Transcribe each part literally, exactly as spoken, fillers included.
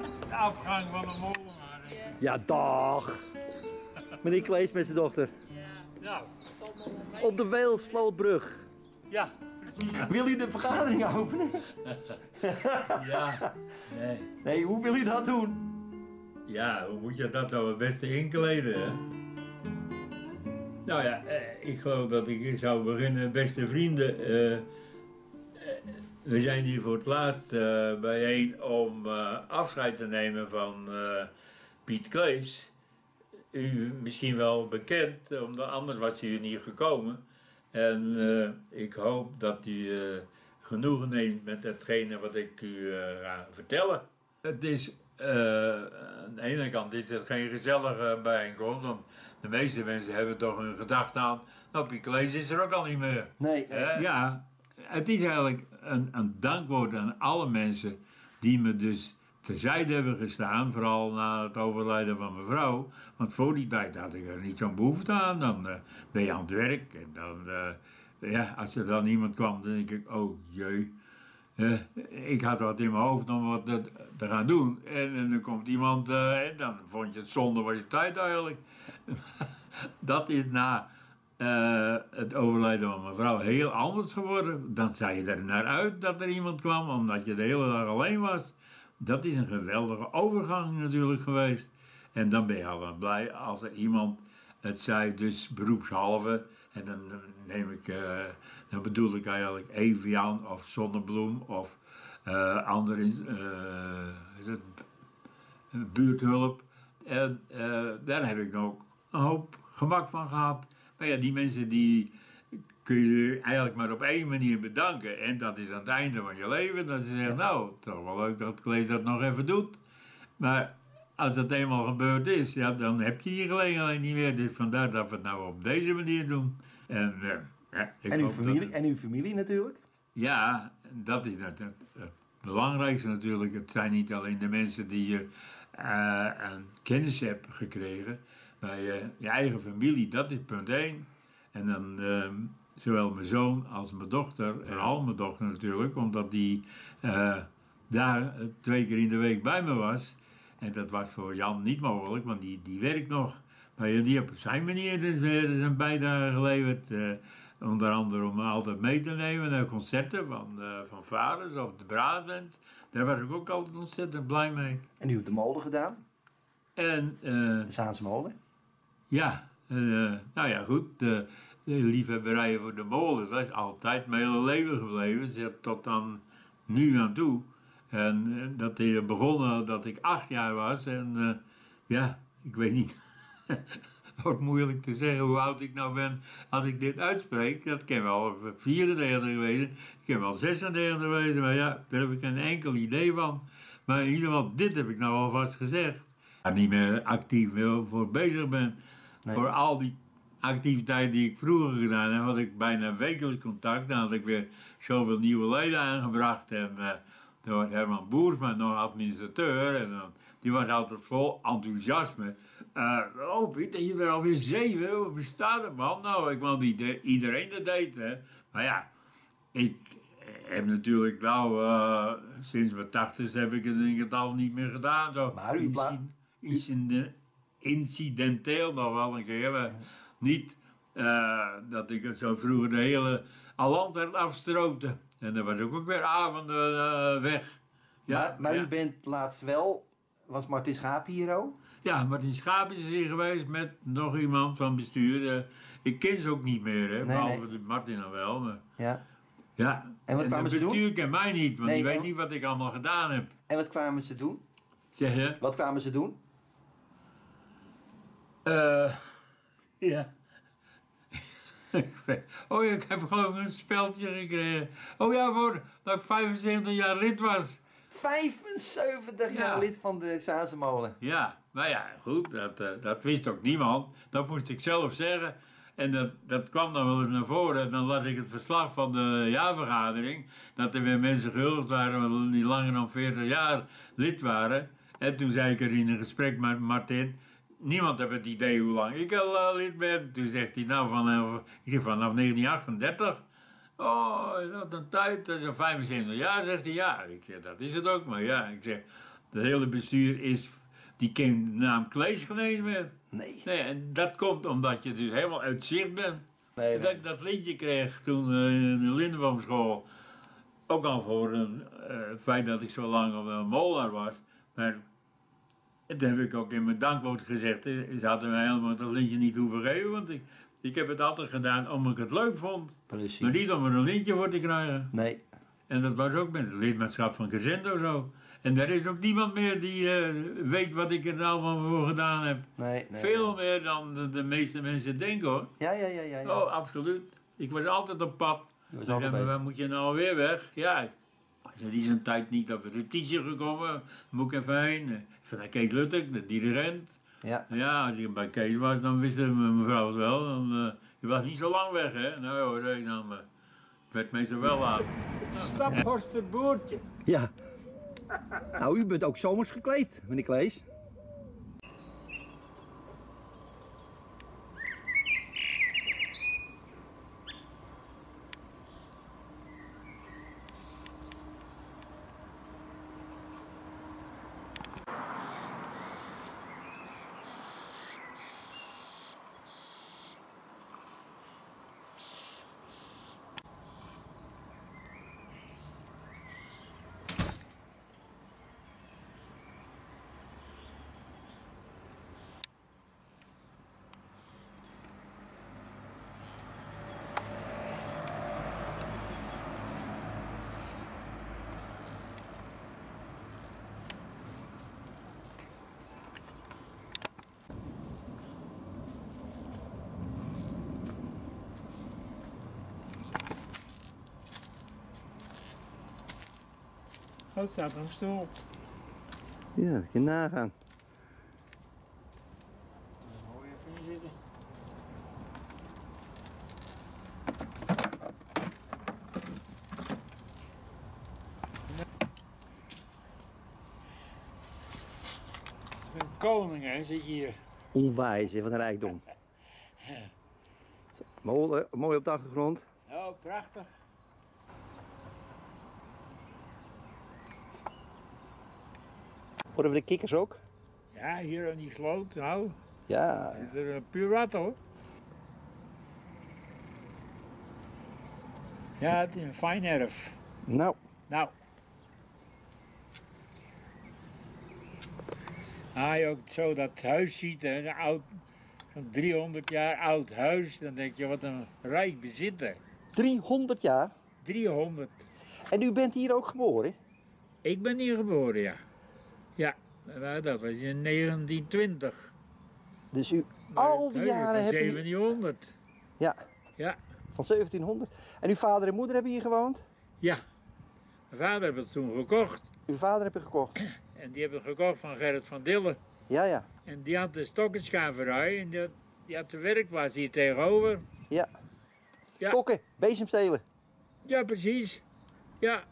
de afgang van de molenaar. Ja, dag. Meneer Klees met zijn dochter. Nou, Op de Weelslootbrug. ja, precies. Wil u de vergadering openen? Ja, nee. Nee, hoe wil u dat doen? Ja, hoe moet je dat nou het beste inkleden, hè? Nou ja, eh, ik geloof dat ik zou beginnen, beste vrienden. eh, eh, we zijn hier voor het laatst eh, bijeen om eh, afscheid te nemen van eh, Piet Klees. U misschien wel bekend, omdat anders was u niet gekomen. En eh, ik hoop dat u eh, genoegen neemt met hetgene wat ik u eh, ga vertellen. Het is, uh, aan de ene kant is het geen gezellige bijeenkomst, want de meeste mensen hebben toch hun gedachte aan, nou, Piet Klees is er ook al niet meer. Nee. Eh, ja, het is eigenlijk een, een dankwoord aan alle mensen die me dus terzijde hebben gestaan, vooral na het overlijden van mijn vrouw. Want voor die tijd had ik er niet zo'n behoefte aan. Dan uh, ben je aan het werk en dan, uh, ja, als er dan iemand kwam, dan denk ik, oh jee. Uh, ik had wat in mijn hoofd om wat te, te gaan doen. En, en dan komt iemand uh, en dan vond je het zonde van je tijd eigenlijk. Dat is na uh, het overlijden van mijn vrouw heel anders geworden. Dan zei je er naar uit dat er iemand kwam, omdat je de hele dag alleen was. Dat is een geweldige overgang natuurlijk geweest. En dan ben je al blij als er iemand het zei, dus beroepshalve. En dan neem ik, uh, dan bedoel ik eigenlijk Evian of Zonnebloem of uh, andere uh, is het, buurthulp. En uh, daar heb ik nog een hoop gemak van gehad. Maar ja, die mensen die kun je eigenlijk maar op één manier bedanken. En dat is aan het einde van je leven. Dat ze zeggen, nou, toch wel leuk dat Klees dat nog even doet. Maar als het eenmaal gebeurd is, ja, dan heb je die gelegenheid niet meer. Dus vandaar dat we het nou op deze manier doen. En, uh, ja, ik En uw, hoop familie, dat... en uw familie natuurlijk? Ja, dat is het, het, het belangrijkste natuurlijk. Het zijn niet alleen de mensen die je uh, een kennis hebt gekregen, maar je, je eigen familie, dat is punt één. En dan uh, zowel mijn zoon als mijn dochter, vooral mijn dochter natuurlijk, omdat die uh, daar twee keer in de week bij me was. En dat was voor Jan niet mogelijk, want die, die werkt nog. Maar die heeft op zijn manier dus weer zijn bijdrage geleverd. Uh, onder andere om me altijd mee te nemen naar concerten van, uh, van vaders of de braasband. Daar was ik ook altijd ontzettend blij mee. En u hebt de molen gedaan? En, uh, de Zaanse molen? Ja, uh, nou ja goed. De, de liefhebberijen voor de molen, dat is altijd mijn hele leven gebleven. Tot dan nu aan toe. En uh, dat is begonnen dat ik acht jaar was. En uh, ja, ik weet niet. Het wordt moeilijk te zeggen hoe oud ik nou ben als ik dit uitspreek. Dat kan wel vierendertig wezen, ik kan wel zesendertig wezen, maar ja, daar heb ik geen enkel idee van. Maar in ieder geval, dit heb ik nou alvast gezegd. Waar ik niet meer actief voor bezig ben. Nee. Voor al die activiteiten die ik vroeger gedaan heb, had ik bijna wekelijks contact. Dan had ik weer zoveel nieuwe leden aangebracht. En uh, toen was Herman Boersma nog administrateur. En dan, die was altijd vol enthousiasme. Uh, oh, Piet, dat je er alweer zeven, hoe bestaat het, man? Nou, ik wou niet iedereen dat deed, hè. Maar ja, ik heb natuurlijk nou, uh, sinds mijn tachtigste heb ik het in het al niet meer gedaan. Zo. Maar u plaat... Incident, incidenteel nog wel een keer, maar niet uh, dat ik het zo vroeger de hele Alandert afstroopte. En dan was ik ook weer avonden uh, weg. Ja, maar maar ja. U bent laatst wel, was Martin Schaap hier ook? Ja, Martin Schaap is hier geweest met nog iemand van bestuur. Uh, ik ken ze ook niet meer, hè, nee, behalve nee. Martin dan wel. Maar, ja. Ja, en wat kwamen ze doen? Het bestuur kent mij niet, want nee, die weet en... niet wat ik allemaal gedaan heb. En wat kwamen ze doen? Zeg je? Wat kwamen ze doen? Uh, ja. Oh ja, ik heb gewoon een speldje gekregen. Oh ja, voor dat ik vijfenzeventig jaar lid was. vijfenzeventig jaar ja. lid van de Zaanse molen. Ja, maar ja, goed, dat, uh, dat wist ook niemand. Dat moest ik zelf zeggen. En dat, dat kwam dan wel eens naar voren. En dan las ik het verslag van de jaarvergadering. Dat er weer mensen gehuldigd waren die langer dan veertig jaar lid waren. En toen zei ik er in een gesprek met Martin... Niemand heeft het idee hoe lang ik al uh, lid ben. Toen zegt hij, nou, vanaf, vanaf negentien achtendertig. Oh, is dat een tijd? Dat is vijfenzeventig jaar, zegt hij. Ja, ik zeg, dat is het ook. Maar ja, ik zeg, Het hele bestuur is, die kent de naam Klees geen eens meer. Nee. Nee, en dat komt omdat je dus helemaal uit zicht bent. Nee, Dat ik dat liedje kreeg toen uh, in de Lindenboomschool. Ook al voor een, uh, het feit dat ik zo lang op een molenaar was. Maar dat heb ik ook in mijn dankwoord gezegd. Ze hadden mij helemaal dat liedje niet hoeven geven. Want ik, ik heb het altijd gedaan omdat ik het leuk vond. Precies. Maar niet om er een lintje voor te krijgen. Nee. En dat was ook met het lidmaatschap van Crescendo zo. En er is ook niemand meer die uh, weet wat ik er allemaal voor gedaan heb. Nee, nee. Veel meer dan de, de meeste mensen denken hoor. Ja, ja, ja, ja. ja. Oh, absoluut. Ik was altijd op pad. Je was Ze altijd zeggen, bezig. waar moet je nou weer weg? Ja, er is een tijd niet op de repetitie gekomen. Moet ik even heen. Van Kees Luttek, de dirigent. Ja. Ja, als ik bij Kees was, dan wist de mevrouw het wel. Dan, uh, je was niet zo lang weg, hè? Nou hoor, nee, dan uh, werd meestal wel laat. Staphorster boertje. Ja. Nou, u bent ook zomers gekleed, meneer Klees. Oh, het staat nog stil. Ja, dat je nagaan. Mooi even hier zitten. Een koning, hè, zit je hier. Onwijs, hè, wat een rijkdom. Mooi, mooi op de achtergrond. Oh, prachtig. Horen we de kikkers ook? Ja, hier aan die sloot, nou, Ja. is er een puur wat hoor. Ja, het is een fijn erf. Nou, Nou. Ah, je ook zo dat huis ziet, hè, een oud, een driehonderd jaar oud huis, dan denk je wat een rijk bezitter. driehonderd jaar. driehonderd. En u bent hier ook geboren? Ik ben hier geboren, ja. Ja, dat was in negentien twintig. Dus u al die Nee, jaren van hebt u... zeventienhonderd. Ja, Ja, van zeventienhonderd. En uw vader en moeder hebben hier gewoond? ja. Mijn vader heeft het toen gekocht. Uw vader heb je gekocht? En die hebben het gekocht van Gerrit van Dillen. Ja, ja. En die had de stokkenschaverij en die had, die had de werkplaats hier tegenover. Ja. Ja. Stokken, bezemstelen. Ja, precies. Ja.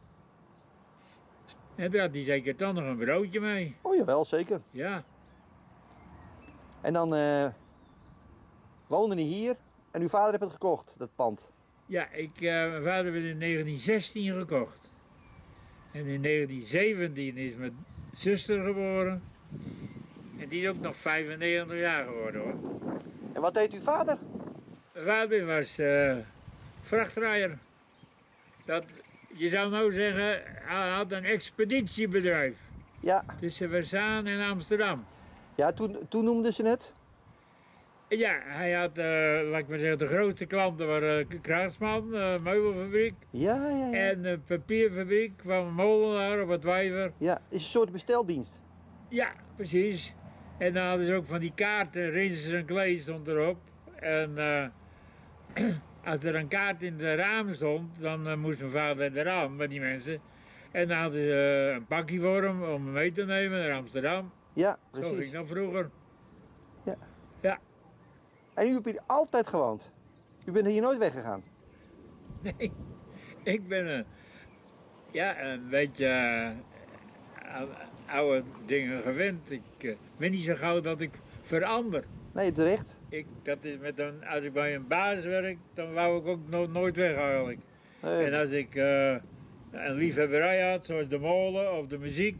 En daar had hij zeker dan nog een broodje mee. Oh jawel, zeker. Ja. En dan eh woonde hij hier en uw vader heeft het gekocht, dat pand. Ja, ik, uh, mijn vader heeft het in negentien zestien gekocht. En in negentien zeventien is mijn zuster geboren. En die is ook nog vijfennegentig jaar geworden hoor. En wat deed uw vader? Mijn vader was uh, vrachtrijder. Dat, je zou nou zeggen, hij had een expeditiebedrijf. Ja, Tussen Versaan en Amsterdam. ja toen, toen noemden ze het. Ja, hij had, uh, laat ik maar zeggen, de grootste klanten waren uh, Kruisman, uh, meubelfabriek. Ja, ja, ja. En de papierfabriek van Molenaar op het Wijver. Ja, is een soort besteldienst. Ja, precies. En dan hadden ze ook van die kaarten, Rinses en Klees stond erop. En uh, als er een kaart in de raam stond, dan uh, moest mijn vader eraan met die mensen. En dan hadden ze uh, een pakje voor hem om hem mee te nemen naar Amsterdam. Ja, Zo ging precies. dat vroeger. Ja. Ja. En u hebt hier altijd gewoond? U bent hier nooit weggegaan? Nee, ik ben een, ja, een beetje uh, aan oude dingen gewend. Ik uh, ben niet zo gauw dat ik verander. Nee, terecht. Ik, dat is met een, als ik bij een baas werk, dan wou ik ook no nooit weg eigenlijk. Nee. En als ik uh, een liefhebberij had, zoals de molen of de muziek,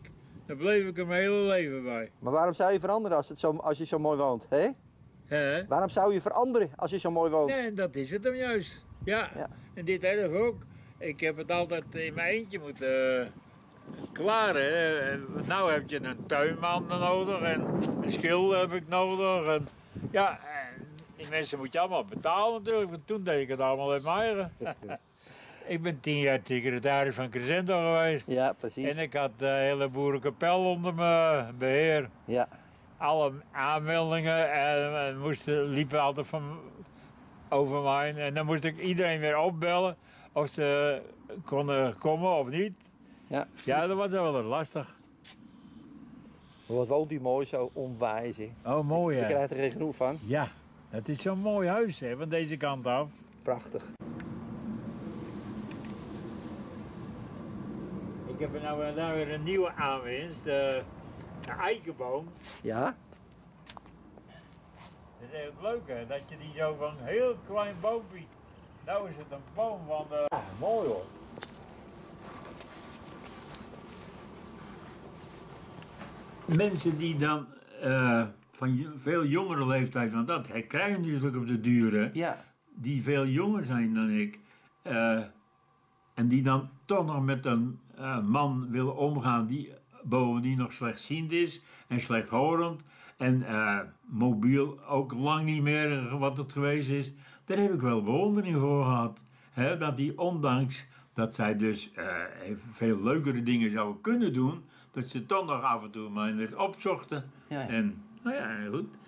Daar bleef ik er mijn hele leven bij. Maar waarom zou je veranderen als, het zo, als je zo mooi woont? Hè? Hè? Waarom zou je veranderen als je zo mooi woont? Nee, dat is het hem juist. Ja, Ja. en dit erf ook. Ik heb het altijd in mijn eentje moeten uh, klaren. Hè. Nou heb je een tuinman nodig en een schilder heb ik nodig. En, ja, en die mensen moet je allemaal betalen natuurlijk, want toen deed ik het allemaal uit mijn eigen. Ik ben tien jaar secretaris van Crescendo geweest. Ja, precies. En ik had de hele boerenkapel onder mijn beheer. Ja. Alle aanmeldingen en, en moesten, liepen altijd van over mij. En dan moest ik iedereen weer opbellen of ze konden komen of niet. Ja. Ja, dat was wel lastig. Wat woont u mooi zo onwijs, hè? Oh, mooi Je hè? krijgt er geen genoeg van. Ja, het is zo'n mooi huis hè, van deze kant af. Prachtig. Ik heb er nou, nou weer een nieuwe aanwinst, de, de eikenboom. Ja? Dat is heel leuk hè, dat je die zo van een heel klein boompje. Nou is het een boom van de... Ja, mooi hoor. Mensen die dan uh, van veel jongere leeftijd, want dat krijgen natuurlijk op de duur, Ja. die veel jonger zijn dan ik, uh, en die dan toch nog met een uh, man willen omgaan die bovendien nog slechtziend is en slechthorend en uh, mobiel ook lang niet meer wat het geweest is, daar heb ik wel bewondering voor gehad. He, dat die ondanks dat zij dus uh, veel leukere dingen zouden kunnen doen, dat ze toch nog af en toe maar opzochten. Ja, ja. En, nou ja, goed.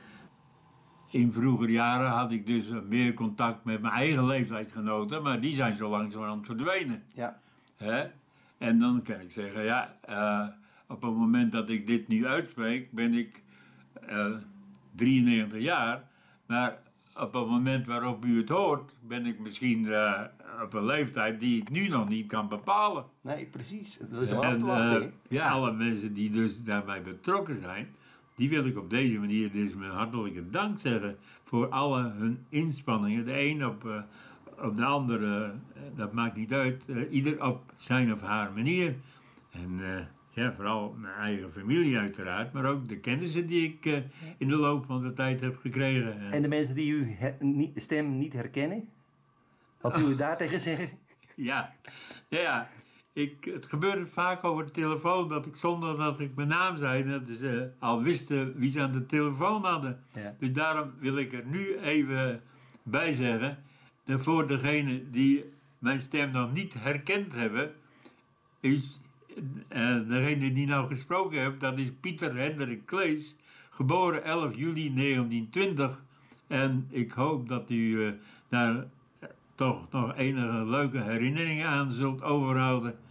In vroeger jaren had ik dus meer contact met mijn eigen leeftijdsgenoten, maar die zijn zo langzamerhand verdwenen. Ja. Hè? En dan kan ik zeggen, ja, uh, op het moment dat ik dit nu uitspreek, ben ik uh, drieënnegentig jaar, maar op het moment waarop u het hoort, ben ik misschien uh, op een leeftijd die ik nu nog niet kan bepalen. Nee, precies. Dat is wel af En, te wachten, uh, ja, alle mensen die dus daarbij betrokken zijn, die wil ik op deze manier dus mijn hartelijke dank zeggen voor alle hun inspanningen. De een op, uh, op de andere, uh, dat maakt niet uit, uh, ieder op zijn of haar manier. En uh, ja, vooral mijn eigen familie uiteraard, maar ook de kennissen die ik uh, in de loop van de tijd heb gekregen. En de mensen die uw stem niet herkennen? Wat wil u daar tegen zeggen? Ja, ja. Ik, het gebeurde vaak over de telefoon dat ik zonder dat ik mijn naam zei, dat ze al wisten wie ze aan de telefoon hadden. Ja. Dus daarom wil ik er nu even bij zeggen, dat voor degenen die mijn stem nog niet herkend hebben, is uh, degene die nou gesproken heeft, dat is Pieter Hendrik Klees, geboren elf juli negentien twintig. En ik hoop dat u uh, daar toch nog enige leuke herinneringen aan zult overhouden.